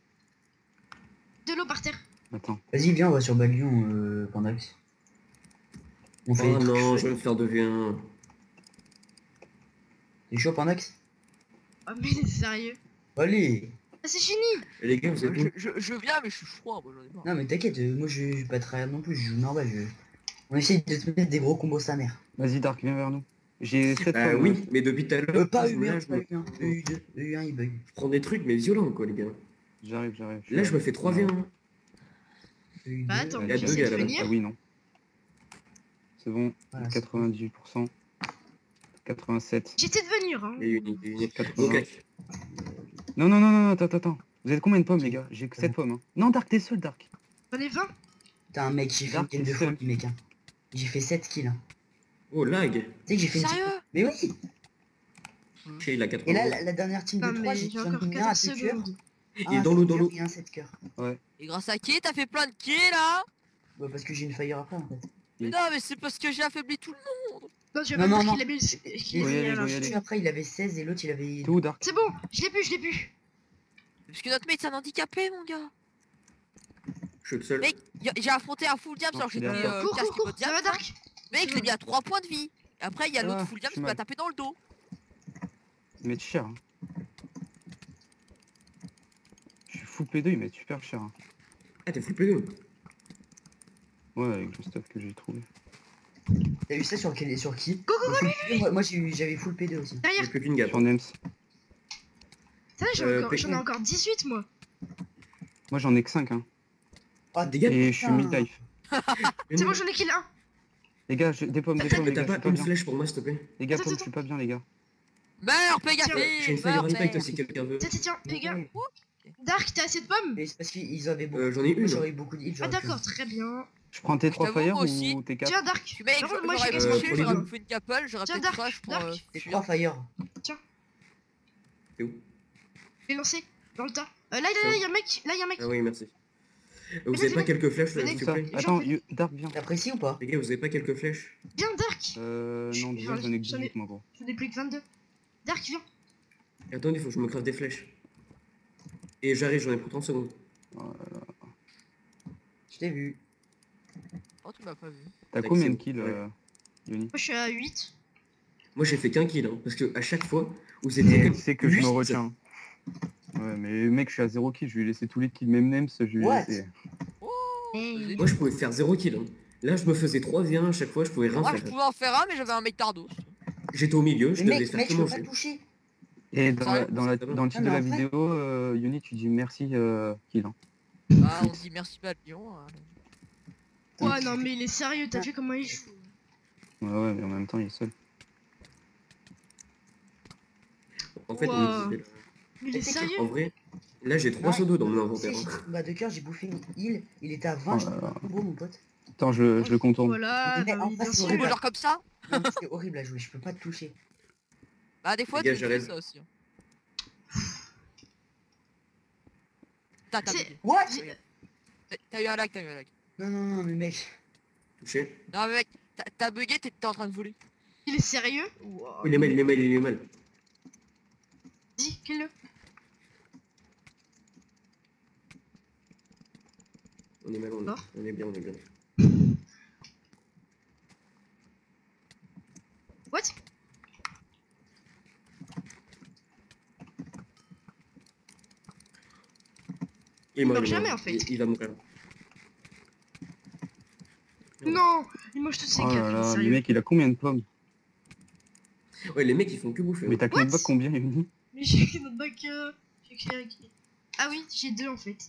De l'eau par terre. Attends. Vas-y, viens, on va sur Balion, Pandax. On fait Oh des trucs non, chouettes. je vais me faire de V1. T'es chaud, Pandax? Ah mais c'est sérieux. Allez. Ah c'est fini. Et les gars, vous êtes où? Je viens, mais je suis froid, moi j'en ai marre. Non mais t'inquiète, moi je vais pas travailler non plus, je joue normal, On essaye de te mettre des gros combos sa mère. Vas-y, Dark, viens vers nous. J'ai 7 Bah pommes. oui, mais depuis tout à l'heure, Pas je U1, là, je pas me- U1, EU2, EU1 il bug. je prends des trucs, mais violents, quoi, les gars. J'arrive. Là, je me fais 3v1. EU2, Bah attends, Il y a deux j'essaie gars, de là-bas. venir. Ah oui, non. C'est bon, Voilà, 98%. 87. J'essaie de venir hein. Et unique. 80. Ok. Non, attends. Vous êtes combien de pommes, les gars? J'ai que 7 pommes. Hein. Non, Dark, t'es seul, Dark. J'en ai 20. Putain mec, j'ai fait une Dark, game de c'est foot seul. mec. J'ai fait 7 kills. Hein. Oh, lag. Tu sais que j'ai fait une Sérieux? Mais oui. Ok, il a 80. Et là la dernière team de Non 3, mais j'ai j'ai besoin encore de 1 à 14 2 cœurs. secondes. Il est dans l'eau, dans l'eau. Et un 7 cœurs. Et grâce à qui t'as fait plein de kills là? Bah parce que j'ai une fire après en fait. Mais non, mais c'est parce que j'ai affaibli tout le monde. Non, je vais Non, pas non, dire non. qu'il a mis qu'il Oui, est allez, là. oui, allez. Après il avait 16 et l'autre il avait... T'es où, Dark? C'est bon, je l'ai pu. Parce que notre mate c'est un handicapé, mon gars. Je suis le seul. Mec, j'ai affronté un full diam, Non, alors je suis j'étais d'accord. Cours, casque cours, mode ça va diam. Dark? Mec, je l'ai mis à 3 points de vie. Et après, il y a l'autre Ah, full diam je qui suis m'a mal. tapé dans le dos. Ils mettent cher. Hein. Je suis full P2, ils mettent super cher. Hein. Ah, t'es full P2. Ouais, avec le stuff que j'ai trouvé. T'as eu ça sur qui? Go, Moi j'avais full P2 aussi. Derrière. J'ai plus qu'une gap. Sur Nems. Ça j'en ai encore 18 moi. Moi, j'en ai que 5. Hein. Oh Des gars, Et je suis mid-life. C'est bon, j'en ai kill un. Les gars, des pommes, les T'as gars, je pas suis pas une bien. flèche pour moi, s'il te plaît? Les gars, Attends, pommes, je attends. suis pas bien, les gars. Meurs, Pégase. J'ai une fire respect si quelqu'un veut. Tiens, les gars. Dark, t'as assez de pommes? Mais c'est parce qu'ils avaient beaucoup. J'en ai une. Moi j'aurais eu beaucoup d'îles. Ah d'accord, très bien. Je prends tes 3 t'avoue, fire moi aussi. ou tes 4? Tiens Dark. Tu mec, Non, moi, j'aurais je suis pu casse-couille. j'aurais pu faire une couple, j'aurais Tiens, peut-être Dark, crash pour Dark. C'est fuir. 3 fire. T'es où? Je l'ai lancé dans le tas. Là, y'a un mec. Ah oui, merci. Vous Venez, avez pas venez. quelques flèches, là, Venez. s'il te Ça. plaît? Attends, Dark, viens. T'apprécies ou pas? Les gars, vous avez pas quelques flèches? Viens Dark. Non, déjà, j'en ai que 18, moi, gros. J'en ai plus que 22. Dark, viens. Attendez, faut que je me crave des flèches. Et j'arrive, j'en ai pour 30 secondes. Je t'ai vu. Oh, tu m'as pas vu. T'as Taxi, combien de kills, ouais. Yoni? Moi je suis à 8. Moi, j'ai fait qu'un kill, hein, parce que à chaque fois, vous Mais étiez... tu sais que je me Huit. retiens. Ouais, mais mec, je suis à 0 kill, je lui ai laissé tous les kills, même Nems, je lui ai What? laissé. Hey. Moi, je pouvais faire 0 kill. Hein. Là, je me faisais 3v1 à chaque fois, je pouvais rien Moi, je faire. pouvais en faire un, mais j'avais un mec tardos. J'étais au milieu, je Mais devais faire mec, que je peux pas manger. le toucher. Et dans, Sérieux dans le titre Ah, de mais la en vrai- vidéo, Yoni, tu dis merci kill. Hein. Bah, on dit merci pas Lyon. Hein. Ouais, non, mais il est sérieux, t'as vu comment il joue? Ouais, mais en même temps, il est seul. En fait, Wow. on était- Mais il est sérieux? en vrai, là, j'ai 3 seaux d'eau dans mon inventaire. hein. Bah de cœur j'ai bouffé une île, il était à Oh 20, je là trouve là. pas beau mon pote. Attends, je le contourne. Voilà, Mais bah en oui, face, bien c'est sûr. horrible. Genre comme ça. Non, mais c'est horrible à jouer, je peux pas te toucher. Bah, des fois, Les gars, tu fais j'arrive. ça aussi. Hein. T'as C'est- bugué. What? T'as eu un lag, t'as eu un lag. Non mais mec. Touché. Non, mais mec, t'as bugué, t'étais en train de voler. Il est sérieux? Wow. Oh, il est mal, il est mal, il est mal. Dis, kill-le. On est mal, Mort. on est bien, on est bien. What? Il meurt il jamais, mort. en fait. Il va mourir. Non, il mange toutes ses Oh là gaffes, il est là, le sérieux. mec, il a combien de pommes? Ouais, les mecs, ils font que bouffer. Mais t'as What? knockback combien, Yoni? Mais j'ai notre bac. J'ai écrit avec. Ah oui, j'ai 2 en fait.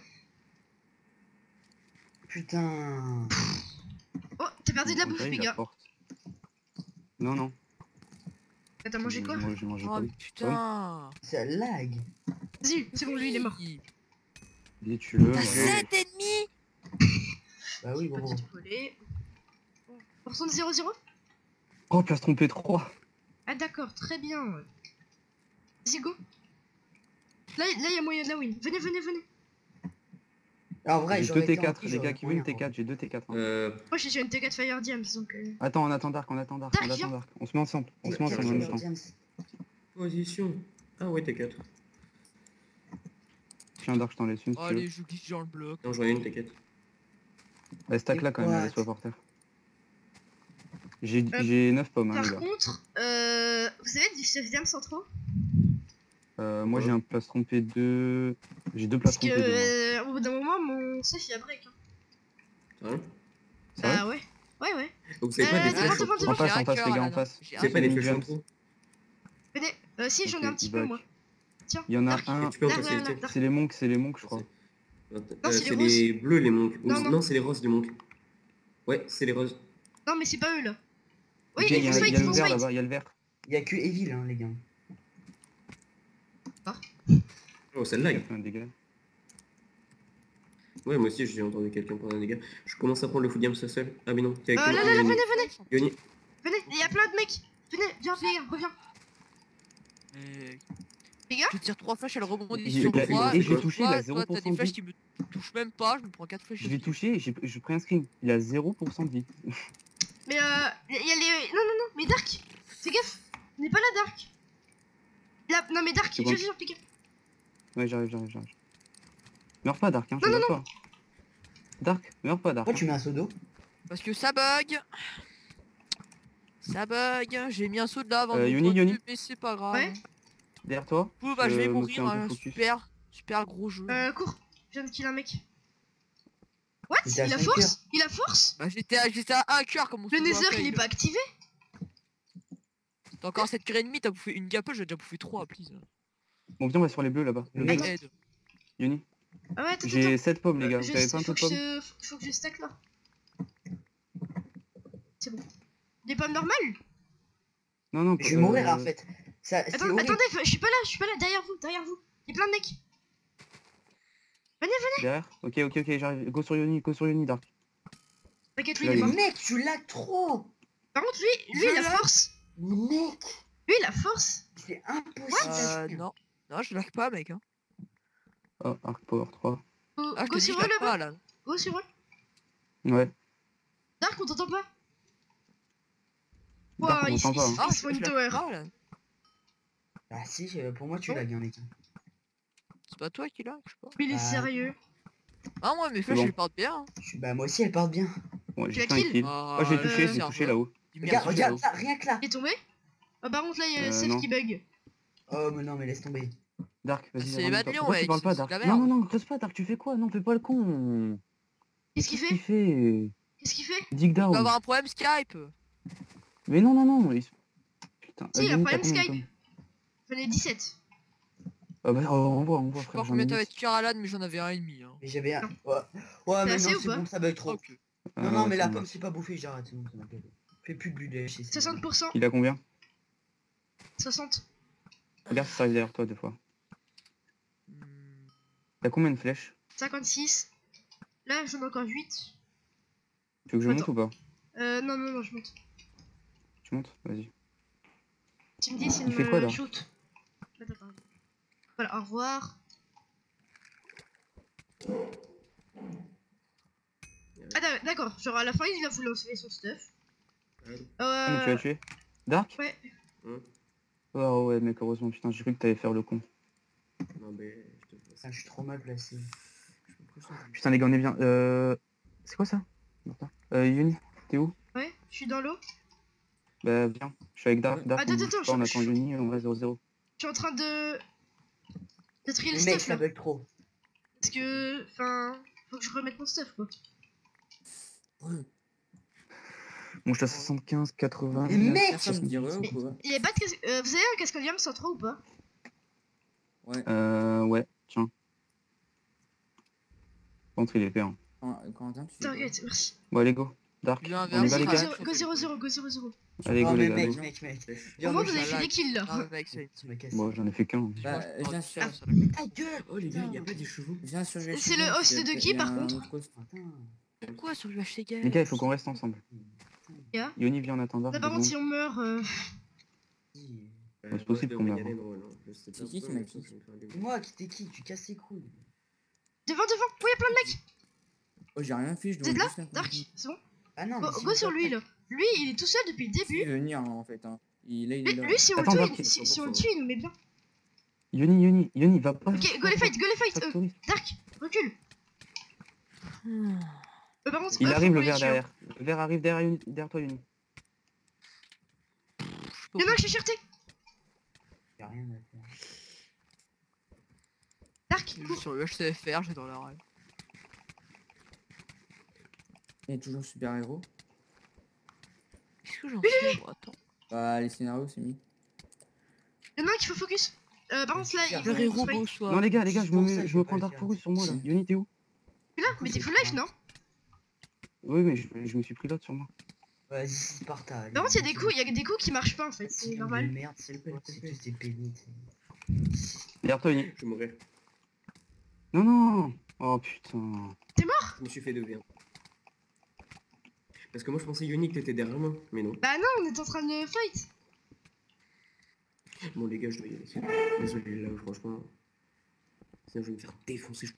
Putain. Oh, t'as perdu de la On bouffe, dirait, les il gars. apporte. Non. T'as mangé quoi? J'ai mangé Oh quoi? putain. Ça lag. Vas-y, c'est bon, lui il est mort. Dis, tue-le. T'as voilà. 7 ennemis. Bah oui gros. Petite volée. Pourcent de 0-0? Oh, plastron P3. Ah d'accord, très bien. Vas-y, go. Là, il y a moyen de la win. Venez. En vrai, J'ai j'aurais 2 été en T4, qui, les gars j'aurais qui veulent une rien, T4, j'ai 2 T4. Hein. Moi, j'ai une T4 Fire Diams, donc. Attends, on attend Dark. Dark, viens. Dark. On se met ensemble, en même temps. James. Position. Ah ouais, t'es 4. Tiens, Dark, je t'en laisse une si Oh, tu veux. allez, je glisse dans le bloc. Non, j'en ai une, t'inquiète. Elle stack là quand même, What? elle soit par terre. J'ai 9 pommes, hein, les Par gars. contre, vous savez du chef Diams sans trop? Moi j'ai un place trompé 2. J'ai 2 places Parce que trompées 2. au bout d'un moment, mon safe il a break. Hein. Sérieux? C'est vrai Ah ouais. Ouais, ouais. Donc vous avez pas des devant, flèches devant, en devant. En face, J'ai en un face, cœur, les gars, là, en face. j'ai Vous un avez pas des Mini flèches en James. trop? Venez. Si, j'en ai un petit peu, Back. moi. Tiens. Il y en a Dark. un. Tu peux en Là, passer, là, tiens. Dark. C'est les monks, je crois. Non, c'est C'est les roses. les bleus les monks. Non, non. C'est les roses les monks. Ouais, c'est les roses. Non, mais c'est pas eux là. Oui, Ok, il il y faut a fight, le il faut vert fight. là-bas, il y a le vert. Il y a que Evil, hein, les gars. Oh, celle-là. Il a fait un dégât. Ouais, moi aussi j'ai entendu quelqu'un prendre un dégât. Je commence à prendre le foot game seul. Ah mais non, t'es avec Là, moi, là, Yoni. venez. Yoni. Venez, il y a plein de mecs. Venez, viens, reviens. Les gars Je tire 3 flèches, elle rebondit J'ai- sur il a- moi. et je l'ai touché, il a Toi, t'as 0% des de flèches vie. qui me touchent même pas, je me prends 4 flèches. Je l'ai touché, j'ai pris un screen. Il a 0% de vie. Mais il y a les. Non, mais Dark. Fais gaffe. Il n'est pas là, Dark. Là, non, mais Dark, C'est bon. viens, les gars. Ouais, j'arrive. Meurs pas, Dark, hein, je meurs pas. Dark, meurs pas, Dark. Pourquoi tu mets un seau d'eau? Parce que ça bug. Ça bug. J'ai mis un saut de lave avant Yoni, Yoni. mais c'est pas grave. Ouais. Derrière toi. Ouh, bah je vais me mourir. fais un peu Hein. focus. Super gros jeu. Cours. Je viens de kill un mec. What? J'étais à Il a 5 force? Il a force? Bah j'étais à 1 cœur comme on Le Nether, il est pas activé? T'as encore 7 cœurs et demi, t'as bouffé une gapple, j'ai déjà bouffé 3, please. Bon, viens, on va sur les bleus là-bas. Le Mec. bleu. Aide. Ah Yoni. ouais, attends. J'ai 7 pommes, les gars. Je- Vous avez pas un peu faut de que pommes faut que je stack là. C'est bon. Des pommes normales? Non, Je vais mourir en fait. Ça, c'est Attends, horrible. attendez, je suis pas là, derrière vous. Il y a plein de mecs. Derrière. Ok, j'arrive. Go sur Yoni, Dark. T'inquiète, lui, Là, il est il mort. Mec, tu l'as trop. Par contre, lui, il a force. Mec, Lui, il a force. c'est impossible. à jouer. Non. Non, je lag pas, mec. Hein. Oh, Arc Power 3. Go, Ah, je go te dis, sur je eux lag là-bas. pas, là. Go sur eux. Ouais. Dark, on t'entend pas. Dark, Ouah, on il t'entend pas. il- Hein. il se faut une je lag tower. pas, là. Ah si, pour moi tu Bon. lags, hein, mec. C'est pas toi qui lag, je sais pas. Mais il est Ah. sérieux. Ah, moi, mes flèches, bon. elles partent bien. Hein. Bah moi aussi elle porte bien. Bon, Tu j'ai l'as fait un kill kill. Ah, Oh, j'ai touché, serveur. là-haut. Regarde ça, rien que là. Il est tombé. Ah, par contre, là, il y a Seth non. qui bug. Oh mais non mais laisse tomber. Dark, vas-y. C'est ramène-toi. Evadlion, Pourquoi tu ouais, parles pas, c'est Dark? de la Non, merde. creuse pas, Dark, tu fais quoi? Non, fais pas le con. Qu'est-ce qu'il Qu'est-ce qu'il fait? fait? Qu'est-ce qu'il fait? Dig Tu dois down. avoir un problème Skype. Mais non. Putain. Si, il a Yoni, problème t'as combien de Skype. pommes J'en ai 17. Ah bah, on voit, Je sais frère. pas j'en ai combien t'avais 10. de cœur à l'âne, mais j'en avais un et demi. Hein. Mais j'avais un. Non. Ouais mais assez non ou c'est pas? bon, ça bug trop. Ok. Non non mais c'est la bon. pomme c'est pas bouffé, j'arrête, c'est bon, ça m'a gueulé. Fais plus de blue de chez 60%. Il a combien? 60. Regarde si ça arrive derrière toi, 2 fois. Hmm. T'as combien de flèches? 56. Là, j'en ai encore 8. Tu veux que je monte Attends. ou pas? Non, je monte. Tu montes? Vas-y. Tu me dis s'il Il fait me quoi, là? shoot. Attends. Voilà, au revoir. Ah d'accord, genre à la fin il a voulu lancer son stuff. Comment tu l'as tué? Dark? Ouais. Oh ouais, mec, heureusement, putain, j'ai cru que t'allais faire le con. Non mais je te Ah, je suis trop mal placé. Putain, les gars, on est bien. C'est quoi ça? Yuni, t'es où? Ouais, je suis dans l'eau. Bah, viens. Je suis avec Dark. Dark, Attends, on bouge attends, pas, on je- attend Yuni et on va 0-0. Je suis en train de trier le Mais mec, stuff ça là. bug trop. Parce que, enfin, faut que je remette mon stuff quoi. Bon, je suis à 75, 80. Mais mec, Personne me dit re ou quoi? Il y a pas de casque. Vous avez un casque diamant sans 3 ou pas? Ouais. Ouais, tiens. Contre, il est épais, hein. Quentin, tu fais T'inquiète, merci. Bon, allez, go. Dark. Il y a un On y va, verre, les Vas-y, gars. go 0-0, go 0-0. Allez, Oh go, les mais gars. mec, go. mec. Au Viens, moins moi, vous je avez fait des kills là. Ah, mec, c'est... tu m'as cassé. Bon, j'en ai fait qu'un. Bah, viens sur... Mais ta gueule. Oh les gars, y a pas des chevaux. Viens sur le C'est le host de qui, par contre? Attends. Quoi sur le HT Les gars, il faut qu'on reste ensemble. Yeah. Yoni, viens en attendant. Là par contre, si on meurt, C'est possible qu'on meure. C'est qui qui m'a dit? Moi, qui t'es qui? Tu casses les couilles. devant, oui, y'a plein de mecs. Oh, j'ai rien fait, je Vous dois êtes là, juste un Dark? coup. C'est bon? Ah non, Go, mais go sur lui là. Lui, il est tout seul depuis le Il début. veut venir en fait. Hein. Il est là. Lui, si on le Attends, tue, Dark. si on le tue, il nous met bien. Yoni, va pas. Ok, go les fight. Factory. Dark, recule. Par contre, Il faut arrive, le qu'on les verre tue. derrière. Le verre arrive derrière toi, Yoni. Y'en a un, je suis sûreté. Y'a rien à faire. Dark, Je suis cours. sur le HCFR, j'ai dans la rêve. Il y a toujours super héros. Qu'est-ce que j'en fais, moi? Attends. Bah les scénarios c'est mis. Il y en a un qu'il faut focus. Par contre, là, Super. il Le faut héros spray. beau soir. Non les gars, C'est je pour me, ça que je je me vais prends pas Dark le Focus faire. sur moi là. Si. Yoni, t'es où? Tu là, Du coup, mais t'es c'est full pas- life, non? Oui, mais je me suis pris l'autre sur moi. Vas-y, c'est partage. Par contre, il y a des coups qui marchent pas en fait, c'est normal. Merde, c'est tous des pénibles. Derrière toi, Yoni. Je vais mourir. Non, non. Oh putain. Je me suis fait 2v1. Parce que moi je pensais Yoni que t'étais derrière moi, mais non. Bah non, on est en train de fight. Bon les gars, je dois y aller. Désolé là, franchement. Sinon je vais me faire défoncer.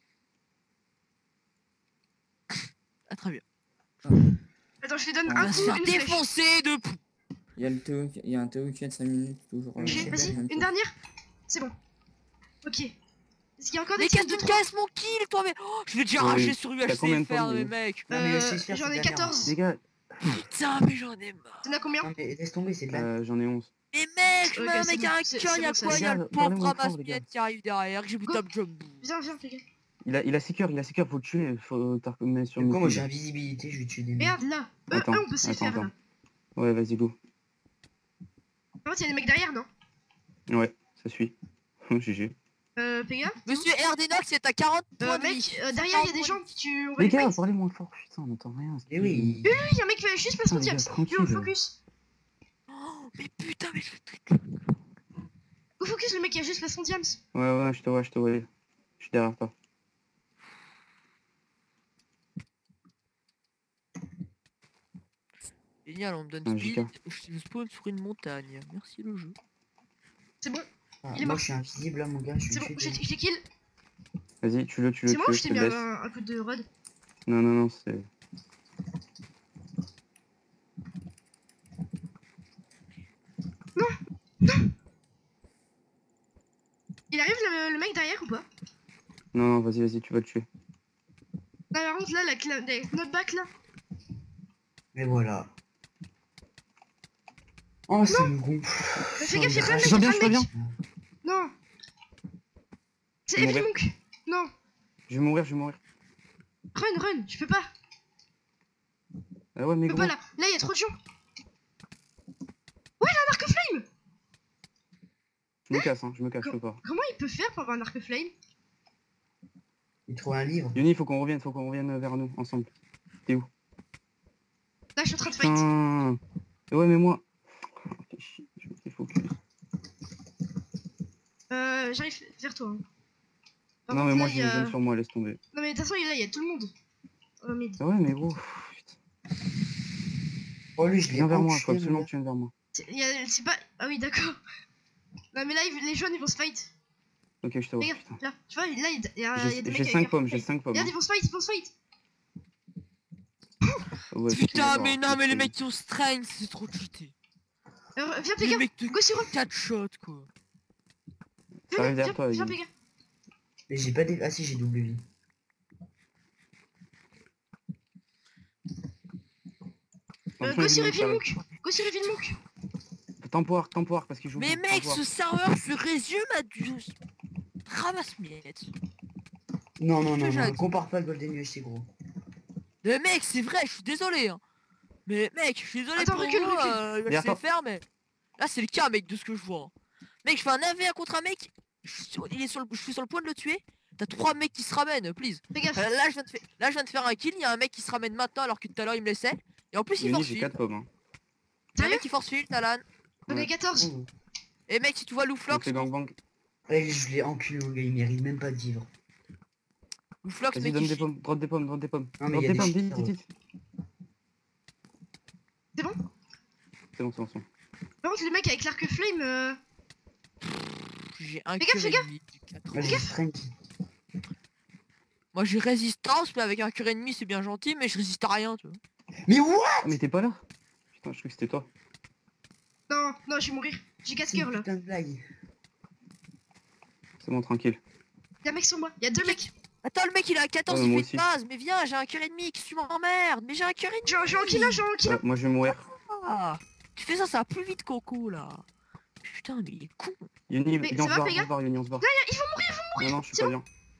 Ah, très bien. Attends, je lui donne On On un va se coup, faire une flèche. défoncer de pou. Il y a le Théo, il y a un Théo qui a de 5 minutes toujours. Ok, Ouais, vas-y, même une temps. dernière. C'est bon. Ok. Est-ce qu'il y a encore des Mais teams casse de tu 3 casse mon kill, toi, mais. Oh, je vais déjà Ouais, rager sur t'as combien de UHCFR, temps, mais Léo mec. Non, mais je sais J'en ai faire, 14. Les gars, Putain, mais j'en ai marre. T'en as combien? Non mais laisse tomber, c'est de la... j'en ai 11. Mais mec, je Ok, mets un c'est mec bon, à un c'est cœur, bon, y'a ça, quoi? les Y'a gars, le pauvre parlez-moi fort, les ramasse-miettes gars. qui arrive derrière, que j'ai vu Go. top jump. Viens, les gars. Il a secure, faut le tuer, faut mettre sur Du coup, moi mobile. j'ai invisibilité, je vais tuer des mecs. Regarde là. Attends, On peut se les faire attends. là. Ouais, vas-y, go. Par contre, il y a des mecs derrière, non? Ouais, ça suit. GG. Pega? Monsieur Erdenox, c'est à 40 points de Mec, vie. derrière, il y a des gens qui tu. On va Les les gars, fight. parlez moins fort, putain, on n'entend rien. Eh oui. Il y a un mec qui fait juste pas son Ah, les gars, diams. tranquille. Yo, focus. Oh, mais putain, mais je fais. Go focus, le mec qui a juste pas son diams. Ouais, je te vois. Je suis derrière toi. Génial, on me donne Un speed. giga. Je spawn sur une montagne. Merci le jeu. C'est bon, Ah, il est moi mort. je suis invisible là mon gars, je c'est bon, suis je tué. l'ai kill. Vas-y, tue-le, C'est moi ou je je t'ai te mis laisse. un coup de rod? Non, c'est... Il arrive le mec derrière ou pas? Non, vas-y, tu vas le tuer. Non, par contre, là, notre back là. Mais voilà. Oh, ça me gonfle. Fais gaffe, il y a plein de Je mecs, suis pas bien, Non. C'est Je vais Evil mourir. Monk. Non. Je vais mourir. Run, je peux pas. Ah ouais, mais Je peux gros. pas là. Là, il y a trop de gens. Ouais, il a un arc flame. Je me casse, je peux pas. Comment il peut faire pour avoir un arc flame? Il trouve un livre. Yoni, faut qu'on revienne vers nous, ensemble. T'es où? Là, je suis en train de fight. Putain. Ouais, mais moi... Fais chier, je me fais focus. J'arrive vers toi. Hein. Par Non, contre, mais moi là, j'ai les jeunes sur moi, laisse tomber. Non, mais de toute façon, là, il y a tout le monde. Oh, mid. Ah ouais, mais gros, putain. Oh lui je l'ai Viens vers moi, enculé, faut absolument mon que tu viennes vers moi. C'est pas. Ah oui, d'accord. Non, mais là, les jeunes, ils vont se fight. Ok, je te vois, Regarde, putain. là. Tu vois, là, il y a des mecs J'ai avec 5 un pommes, flame. j'ai 5 pommes. Regarde, ils vont se fight. Ouais, Putain, mais non, mais les c'est- mecs qui ont strength, c'est trop cheaté. Viens, Les Pega. mecs de Go sur eux. 4 shots, quoi. Ça arrive derrière toi, Viens, Yoni. Pega. Mais j'ai pas des... Ah si, j'ai double vie. Franchement, Go sur Yoni, Evil ça Monk. Go sur Evil Monk. arrive. Tempoire, parce qu'il joue. Mais bien, mec, tempoire. ce serveur, je résume à du. Ramasse-miettes. Non, non, Je non, te non, jette. compare pas Golden UHC gros. Mais mec, c'est vrai, je suis désolé. Hein. Mais mec, je suis désolé Attends, pour recule, vous, recule. je Derrière sais toi. faire, mais là c'est le cas, mec, de ce que je vois. Hein. Mec, je fais un AV1 contre un mec, je suis sur le point de le tuer. T'as 3 mecs qui se ramènent, please. Fais gaffe. Là, je viens de faire un kill, il y a un mec qui se ramène maintenant alors que tout à l'heure il me laissait. Et en plus il Yoni, force j'ai field. 4 pommes. Hein. Il y a un Sérieux mec qui force field, Alan. On est Ouais. 14. Oh. Et mec, si tu vois On Louflox, fait gangbang. Ouais, je l'ai enculé mon gars, il mérite même pas de vivre. Louflox, Vas-y, mec, donne il des chie. pommes, drop des pommes. Non, mais Drop il y a des des pommes, cheaters, vite. C'est bon? C'est bon. Par contre, le mec avec l'arc flame. J'ai un Fais gaffe, cœur fais et demi, j'ai 4 Moi ans. j'ai strength. Moi j'ai résistance, mais avec un cœur et demi c'est bien gentil, mais je résiste à rien, tu vois. Mais what? Ah, mais t'es pas là? Putain, je crois que c'était toi. Non, je vais mourir. J'ai 4 C'est une cœurs là. putain de blague. C'est bon, tranquille. Y'a un mec sur moi. Y'a 2 mecs. Attends, le mec il a 14, Ouais, il moi fait aussi. de base, mais viens, j'ai un cœur et demi, que tu m'emmerdes, mais j'ai un cœur et demi. J'ai un kill là, j'ai un kill là. Ouais, moi, je vais mourir. Ah, tu fais ça, ça va plus vite Coco là. Putain, mais il est con. Yoni, Mais viens, ça va, on Pega se barre, Yoni, on se barre. Ils vont mourir. Non, je suis c'est pas bon. bien.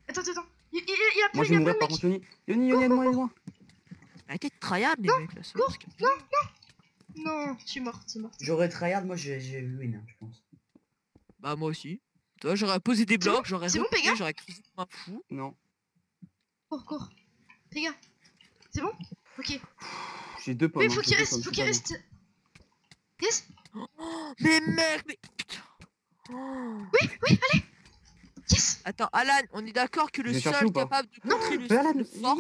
Attends, attends. Il y a Moi, je plein, vais il y a mourir plein par de mecs. contre, Yoni, aide-moi, aide-moi. Arrêtez de tryhard les mecs là. c'est parce que- Non, je suis morte, c'est mort. J'aurais tryhard, moi j'ai win, hein, je pense. Bah moi aussi. Toi j'aurais posé des blocs, j'aurais C'est bon, reculé, Pega j'aurais crisé comme un fou. Non. Cours. Les gars. C'est bon? Ok. J'ai 2 pommes. Oui, hein, faut j'ai qu'il deux reste, pommes, faut c'est qu'il pas reste. Yes? Oh, mais mec, mais putain. Oh. Yes! Attends, Alan, on est d'accord que le Je vais chercher seul ou pas capable de Non, contrer bon. Mais Alan, le force.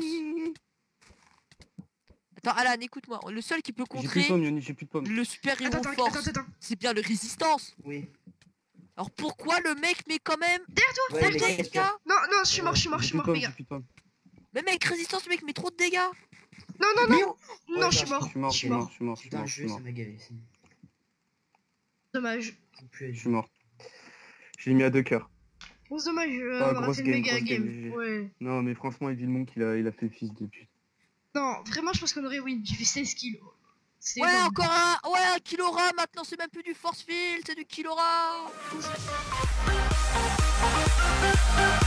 Attends, Alan, écoute-moi. Le seul qui peut j'ai plus de contrer pommes, Yoni, j'ai plus de pommes. le super héros Attends, force, attends. c'est bien le résistance. Oui. Alors pourquoi le mec met quand même Ouais, trop les de gars, dégâts? Non, je suis mort, J'ai plus de pommes, les j'ai gars. plus de pommes. Mais mec, résistance, le mec met trop de dégâts. Non, Mais non, je suis je mort. Je suis mort, je suis mort, je suis mort, je suis Putain, mort, le je suis jeu, mort. ça m'a gavé. Ça. Dommage. Je peux plus être Je suis mort. J'ai mis à 2 cœurs. Bon, c'est dommage, Ah, on aura grosse fait une game, méga grosse game. game. Ouais. Non, mais franchement, Evilmonk, il a fait fils de pute. Non, vraiment, je pense qu'on aurait win. J'ai fait 16 kills. C'est Ouais, énorme. encore un. Ouais, un Killora. Maintenant, c'est même plus du force field, c'est du Killora.